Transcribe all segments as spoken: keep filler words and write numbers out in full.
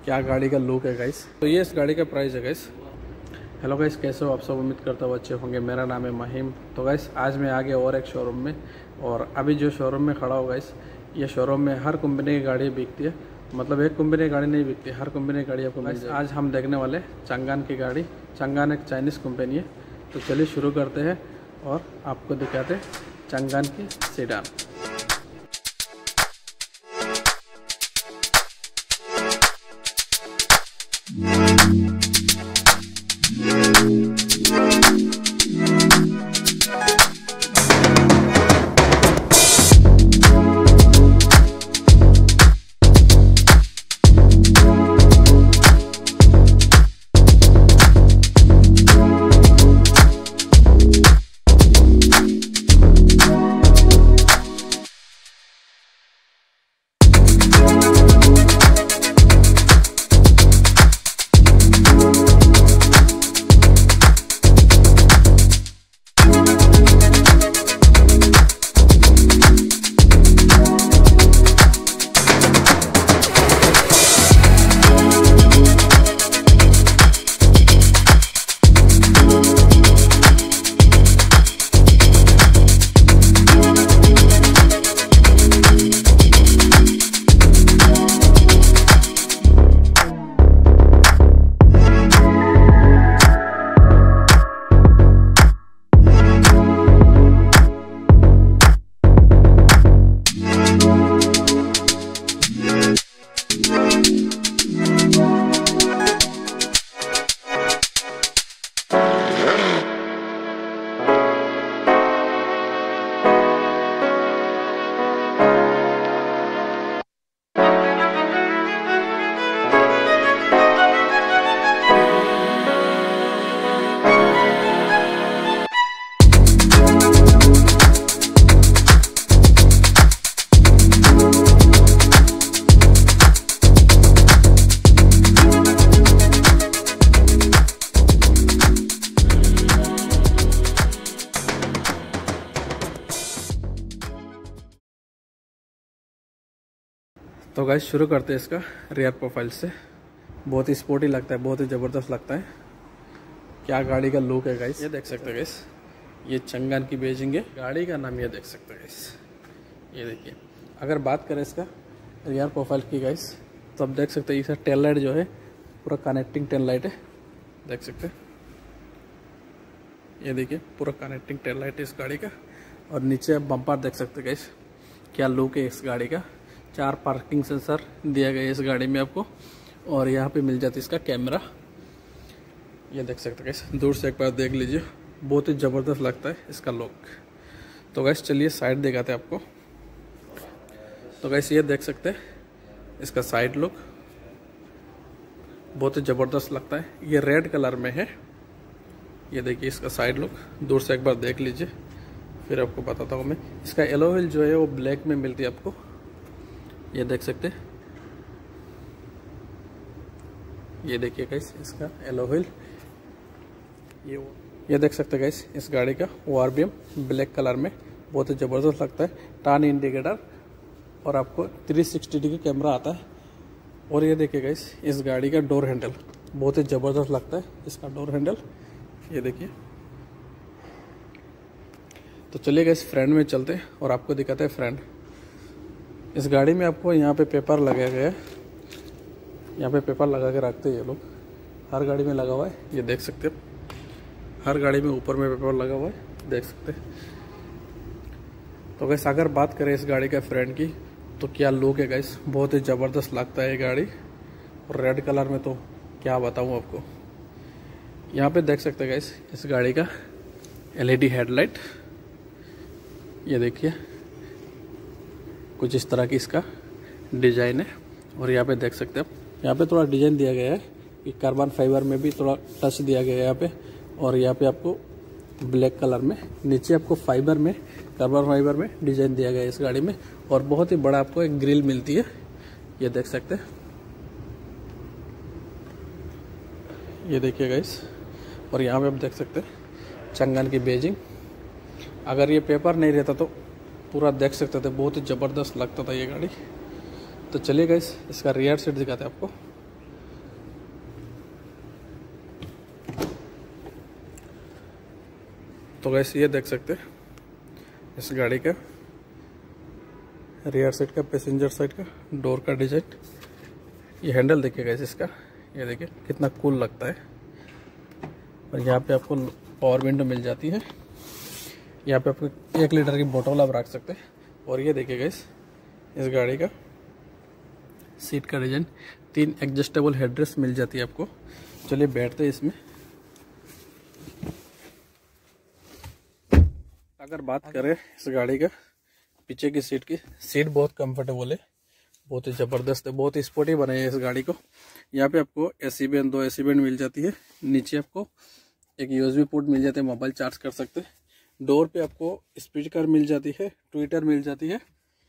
क्या गाड़ी का लुक है गाइस। तो ये इस गाड़ी का प्राइस है गाइस। हेलो गाइस, कैसे हो आप सब? उम्मीद करता हूँ अच्छे होंगे। मेरा नाम है महिम। तो गाइस आज मैं आ गया और एक शोरूम में, और अभी जो शोरूम में खड़ा हो गाइस, ये शोरूम में हर कंपनी की गाड़ी बिकती है। मतलब एक कंपनी की गाड़ी नहीं बिकती, हर कंपनी की गाड़ी आपको मिल जाएगी। आज हम देखने वाले चंगान की गाड़ी। चंगान एक चाइनीज़ कंपनी है। तो चलिए शुरू करते हैं और आपको दिखाते हैं चंगान की सेडान। तो गाइस शुरू करते हैं इसका रियर प्रोफाइल से। बहुत ही स्पोर्टी लगता है, बहुत ही ज़बरदस्त लगता है। क्या गाड़ी का लुक है गाइस, ये देख सकते हैं गाइस। ये चंगान की बेजिंग है, गाड़ी का नाम ये देख सकते हैं गाइस। ये देखिए, अगर बात करें इसका रियर प्रोफाइल की गाइस, तो आप देख सकते हैं इसका टेल लाइट जो है पूरा कनेक्टिंग टेल लाइट है, देख सकते हैं। ये देखिए पूरा कनेक्टिंग टेल लाइट है इस गाड़ी का। और नीचे आप बम्पर देख सकते हैं गाइस, क्या लुक है इस गाड़ी का। चार पार्किंग सेंसर दिया गया है इस गाड़ी में आपको, और यहाँ पे मिल जाती है इसका कैमरा। ये देख सकते हैं गाइस, दूर से एक बार देख लीजिए, बहुत ही ज़बरदस्त लगता है इसका लुक। तो गाइस चलिए साइड दिखाते हैं आपको। तो गाइस ये देख सकते हैं इसका साइड लुक, बहुत ही ज़बरदस्त लगता है। ये रेड कलर में है। ये देखिए इसका साइड लुक, दूर से एक बार देख लीजिए, फिर आपको बताता हूँ मैं। इसका एलो व्हील जो है वो ब्लैक में मिलती है आपको, ये देख सकते हैं। ये देखिए गाइस इसका एलो व्हील, ये ये देख सकते हैं गाइस इस गाड़ी का O R V M black colour में, बहुत ही ज़बरदस्त लगता है। टर्न इंडिकेटर और आपको थ्री सिक्सटी डिग्री कैमरा आता है। और ये देखिए गाइस इस गाड़ी का डोर हैंडल, बहुत ही ज़बरदस्त लगता है इसका डोर हैंडल, ये देखिए। तो चलिए गाइस फ्रंट में चलते हैं और आपको दिखाते हैं फ्रंट। इस गाड़ी में आपको यहाँ पे पेपर लगाया गया है, यहाँ पे पेपर लगा के रखते हैं ये लोग, हर गाड़ी में लगा हुआ है, ये देख सकते हैं। हर गाड़ी में ऊपर में पेपर लगा हुआ है, देख सकते हैं। तो गाइस अगर बात करें इस गाड़ी का फ्रंट की, तो क्या लुक है गाइस, बहुत ही ज़बरदस्त लगता है ये गाड़ी। और रेड कलर में तो क्या बताऊँ आपको। यहाँ पे देख सकते हैं गाइस इस गाड़ी का एल ई डी हेडलाइट, ये देखिए कुछ इस तरह की इसका डिज़ाइन है। और यहाँ पे देख सकते हैं आप, यहाँ पे थोड़ा डिज़ाइन दिया गया है कि कार्बन फाइबर में भी थोड़ा टच दिया गया है यहाँ पे। और यहाँ पे आपको ब्लैक कलर में, नीचे आपको फाइबर में, कार्बन फाइबर में डिज़ाइन दिया गया है इस गाड़ी में। और बहुत ही बड़ा आपको एक ग्रिल मिलती है, ये देख सकते हैं। ये देखिए गाइस, और यहाँ पे आप देख सकते हैं चंगान की बेजिंग। अगर ये पेपर नहीं रहता तो पूरा देख सकते थे, बहुत ही ज़बरदस्त लगता था ये गाड़ी। तो चलिए गाइस इसका रियर सीट दिखाते हैं आपको। तो गैस ये देख सकते हैं इस गाड़ी का रियर साइड का, पैसेंजर साइड का डोर का डिजाइन। ये हैंडल देखिए गैस इसका, ये देखिए कितना कूल लगता है। और यहाँ पे आपको पावर विंडो मिल जाती है। यहाँ पे आपको एक लीटर की बोतल आप रख सकते हैं। और ये देखिए गैस इस गाड़ी का सीट का डिजाइन, तीन एडजस्टेबल हेडरेस्ट मिल जाती है आपको। चलिए बैठते हैं इसमें। अगर बात करें इस गाड़ी का पीछे की सीट की, सीट बहुत कंफर्टेबल है, बहुत ही ज़बरदस्त है, बहुत ही स्पोर्टी बनाई है इस गाड़ी को। यहाँ पे आपको एसी बैंड, दो एसी बैंड मिल जाती है। नीचे आपको एक यूएसबी पोर्ट मिल जाता है, मोबाइल चार्ज कर सकते हैं। डोर पे आपको स्पीकर मिल जाती है, ट्विटर मिल जाती है।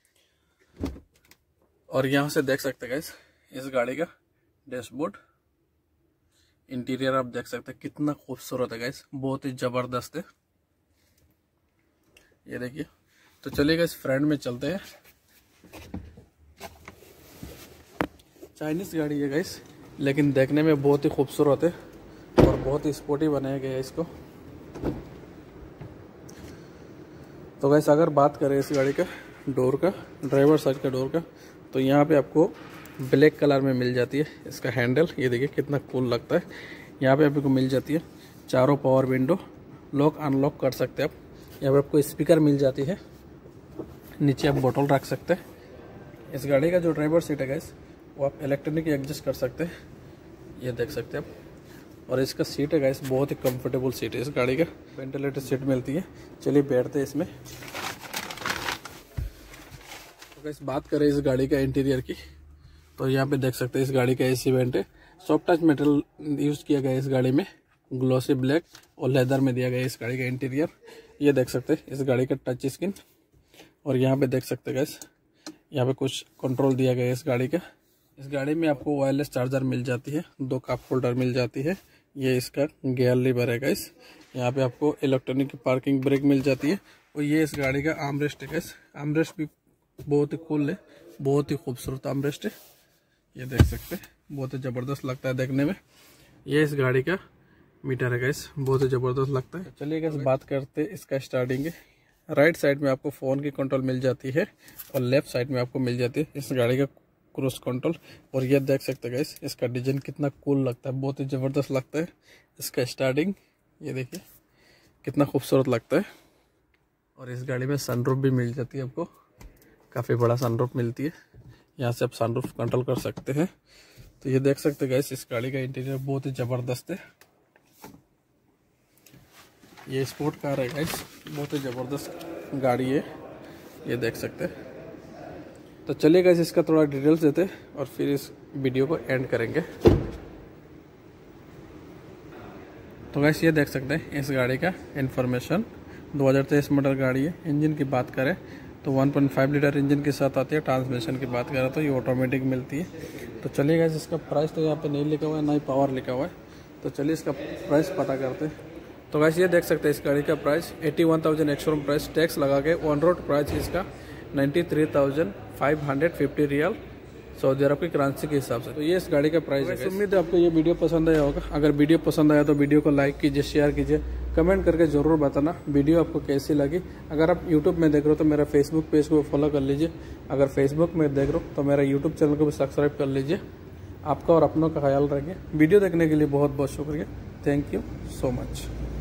और यहाँ से देख सकते हैं गाइस इस गाड़ी का डैशबोर्ड, इंटीरियर आप देख सकते हैं कितना खूबसूरत है गाइस, बहुत ही ज़बरदस्त है। ये देखिए। तो चलिए गाइस फ्रंट में चलते हैं। चाइनीज गाड़ी है गाइस, लेकिन देखने में बहुत ही खूबसूरत है और बहुत ही स्पोर्टी बनाया गया है इसको। तो गाइस अगर बात करें इस गाड़ी का डोर का, ड्राइवर साइड का डोर का, तो यहाँ पे आपको ब्लैक कलर में मिल जाती है इसका हैंडल। ये देखिए कितना कूल लगता है। यहाँ पे आपको मिल जाती है चारों पावर विंडो, लॉक अनलॉक कर सकते हैं आप। यहाँ पे आपको स्पीकर मिल जाती है, नीचे आप बोतल रख सकते हैं। इस गाड़ी का जो ड्राइवर सीट है गाइस वो आप इलेक्ट्रॉनिक एडजस्ट कर सकते हैं, ये देख सकते हैं आप। और इसका सीट है गाइस बहुत ही कंफर्टेबल सीट है इस गाड़ी का, वेंटिलेटर सीट मिलती है। चलिए बैठते हैं इसमें। तो गाइस बात करें इस गाड़ी का इंटीरियर की, तो यहाँ पे देख सकते हैं इस गाड़ी का एसी वेंट है, सॉफ्ट टच मेटल यूज किया गया है इस गाड़ी में, ग्लॉसी ब्लैक और लेदर में दिया गया है इस गाड़ी का इंटीरियर। ये देख सकते हैं इस गाड़ी का टच स्क्रीन। और यहाँ पे देख सकते हैं गाइस यहाँ पे कुछ कंट्रोल दिया गया है इस गाड़ी का। इस गाड़ी में आपको वायरलेस चार्जर मिल जाती है, दो कप होल्डर मिल जाती है। ये इसका गियर लीवर है गाइस। यहाँ पे आपको इलेक्ट्रॉनिक पार्किंग ब्रेक मिल जाती है। और ये इस गाड़ी का आर्मरेस्ट है गाइस, आर्मरेस्ट भी बहुत ही कूल है, बहुत ही खूबसूरत आर्मरेस्ट है। ये देख सकते हैं बहुत ही ज़बरदस्त लगता है देखने में। ये इस गाड़ी का मीटर है गाइस, बहुत ही ज़बरदस्त लगता है। चलिए गाइस बात करते हैं इसका स्टार्टिंग है। राइट साइड में आपको फ़ोन की कंट्रोल मिल जाती है और लेफ्ट साइड में आपको मिल जाती है इस गाड़ी का क्रूज कंट्रोल। और ये देख सकते हैं गाइस इसका डिजाइन कितना कूल लगता है, बहुत ही ज़बरदस्त लगता है इसका स्टार्टिंग। ये देखिए कितना खूबसूरत लगता है। और इस गाड़ी में सनरूफ भी मिल जाती है आपको, काफ़ी बड़ा सनरूफ मिलती है, यहाँ से आप सनरूफ कंट्रोल कर सकते हैं। तो ये देख सकते हैं गाइस इस गाड़ी का इंटीरियर बहुत ही ज़बरदस्त है। ये स्पोर्ट कार है गाइस, बहुत ही ज़बरदस्त गाड़ी है, ये देख सकते हैं। तो चलिए गाइस इसका थोड़ा डिटेल्स देते हैं और फिर इस वीडियो को एंड करेंगे। तो गाइस ये देख सकते हैं इस गाड़ी का इंफॉर्मेशन, दो हज़ार तेईस मॉडल गाड़ी है। इंजन की बात करें तो one point five litre engine के साथ आती है। ट्रांसमिशन की बात करें तो ये ऑटोमेटिक मिलती है। तो चलिए गाइस इसका प्राइस तो यहाँ पे नहीं लिखा हुआ है, ना ही पावर लिखा हुआ है। तो चलिए इसका प्राइस पता करते हैं। तो गाइस ये देख सकते हैं इस गाड़ी का price eighty one thousand ex showroom price tax लगा के ऑन रोड प्राइस इसका ninety three thousand five hundred fifty riyal सऊदी अरब की करेंसी के हिसाब से। तो ये इस गाड़ी का प्राइस है। उम्मीद है आपको ये वीडियो पसंद आया होगा। अगर वीडियो पसंद आया तो वीडियो को लाइक कीजिए, शेयर कीजिए, कमेंट करके ज़रूर बताना वीडियो आपको कैसी लगी। अगर आप यूट्यूब में देख रहे हो तो मेरा फेसबुक पेज को फॉलो कर लीजिए। अगर फेसबुक में देख रहे हो तो मेरा यूट्यूब चैनल को भी सब्सक्राइब कर लीजिए। आपका और अपनों का ख्याल रखिए। वीडियो देखने के लिए बहुत बहुत शुक्रिया। Thank you so much.